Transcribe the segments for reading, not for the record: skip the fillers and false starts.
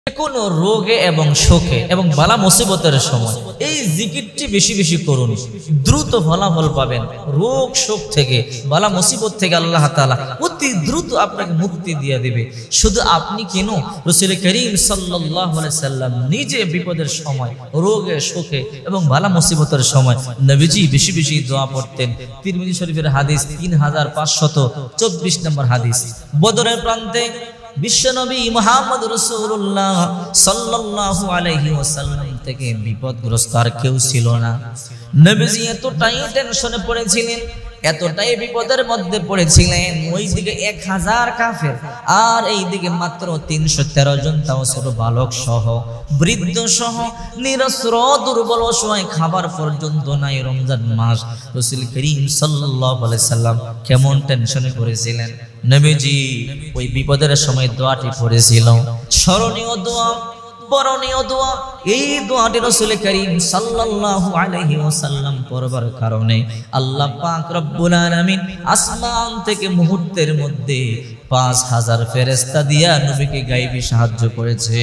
কোন রোগে এবং শোকে এবং বালা মুসিবতের সময় এই জিকিরটি বেশি বেশি করুন, দ্রুত ফলাফল পাবেন। রোগ শোক থেকে, বালা মুসিবত থেকে আল্লাহ তাআলা অতি দ্রুত আপনাকে মুক্তি দিয়ে দিবে। শুধু আপনি কেন, রাসূল করিম সাল্লাল্লাহু আলাইহি সাল্লাম নিজে বিপদের সময়, রোগে শোকে এবং বালা মুসিবতের সময় নবীজি বেশি বেশি দোয়া পড়তেন। তিরমিজি শরীফের হাদিস 3524 নম্বর হাদিস। বদরের প্রান্তে বিশ্বনবী মুহাম্মদ রাসূলুল্লাহ সাল্লাল্লাহু আলাইহি ওয়াসাল্লাম থেকে বিপদগ্রস্ত আর কেউ ছিল না। নবীজি এতটাই টেনশনে পড়েছিলেন, এতটাই বিপদের মধ্যে পড়েছিলেন, ওইদিকে 1000 কাফের আর এইদিকে মাত্র 313 জন, তাও ছোট বালক সহ, বৃদ্ধ সহ, নিরস্ত্র দুর্বল অসহায়, খাবার পর্যন্ত নাই। রমজান মাস, রাসূল করিম সাল্লাল্লাহু আলাইহি সাল্লাম কেমন টেনশনে পড়েছিলেন। নবীজি ওই বিপদের সময় দোয়াটি পড়েছিল, স্মরণীয় দোয়া, বরণীয় দোয়া। এই দোয়াটি রাসূল করিম সাল্লাল্লাহু আলাইহি ওয়াসাল্লাম পড়বার কারণে আল্লাহ পাক রব্বুল আলামিন আসমান থেকে মুহূর্তের মধ্যে 5000 ফেরেশতা দিয়া নবীকে গায়বী সাহায্য করেছে।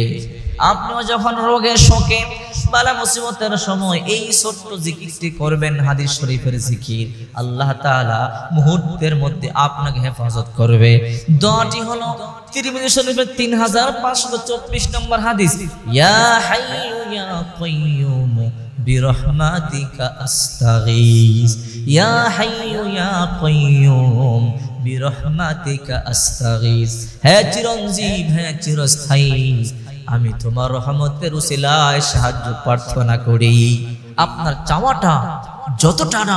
আপনিও যখন রোগে শোকে বালা মুসিবতের সময় এই ছোট্ট জিকিরটি করবেন, হাদিস শরীফের জিকির, আল্লাহ তাআলা মুহূর্তের মধ্যে আপনাকে হেফাজত করবে। দোয়াটি হলো তিরমিজি শরীফের 3524 নম্বর হাদিস, ইয়া হাইয়্যু ইয়া কাইয়্যুম বিরহমাতিকা আস্তাগীস, ইয়া হাইয়্যু ইয়া কাইয়্যুম বিরহমাতিকা আস্তাগীস। হে চিরঞ্জীব, হে চিরস্থায়ী, আমি তোমার রহমতের উসিলায় সাহায্য প্রার্থনা করি। আপনার চাওয়াটা যতটা না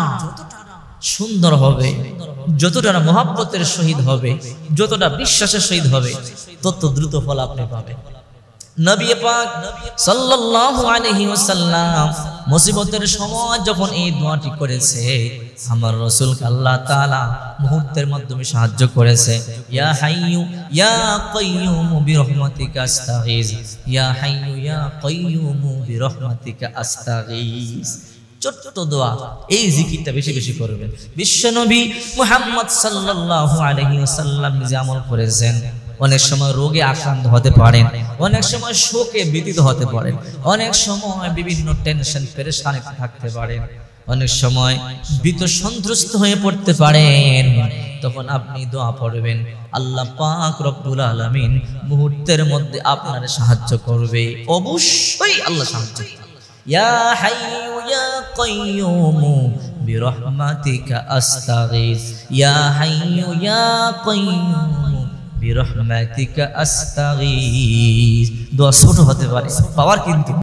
সুন্দর হবে, যতটা না মহব্বতের সহিত হবে, যতটা বিশ্বাসের সহিত হবে, তত দ্রুত ফল আপনি পাবেন। নবী পাক সাল্লাল্লাহু আলাইহি ওয়াসাল্লাম মুসিবতের সময় যখন এই দোয়াটি করেছে, আমার রাসূলকে আল্লাহ তাআলা মুহূর্তের মাধ্যমে সাহায্য করেছে। ইয়া হাইয়্যু ইয়া কাইয়্যুম বিরহমাতিকা আস্তাগীস, ইয়া হাইয়্যু ইয়া কাইয়্যুম বিরহমাতিকা আস্তাগীস। ছোট্ট দোয়া, এই জিকিরটা বেশি বেশি করবেন। বিশ্বনবী মুহাম্মদ সাল্লাল্লাহু আলাইহি ওয়াসাল্লাম নিজে আমল করেছেন। অনেক সময় রোগে আক্রান্ত হতে পারেন, অনেক সময় শোকে ব্যতীত হতে পারেন, অনেক সময় বিভিন্ন টেনশন পেরেশানিতে থাকতে পারেন, অনেক সময় ভীত সন্ত্রস্ত হয়ে পড়তে পারেন। তখন আপনি দোয়া পড়বেন, আল্লাহ পাক রব্বুল আলামিন মুহূর্তের মধ্যে আপনার সাহায্য করবে। অবশ্যই আল্লাহ সাহায্য করবে। ইয়া হাইয়্যু ইয়া কাইয়্যুম বিরহমাতিকা আস্তাগীস, ইয়া হাইয়্যু ইয়া কাইয়্যুম বিরহমাতিকা আস্তাগীস। দোয়া ছোট হতে পারে, পাওয়ার কিন্তু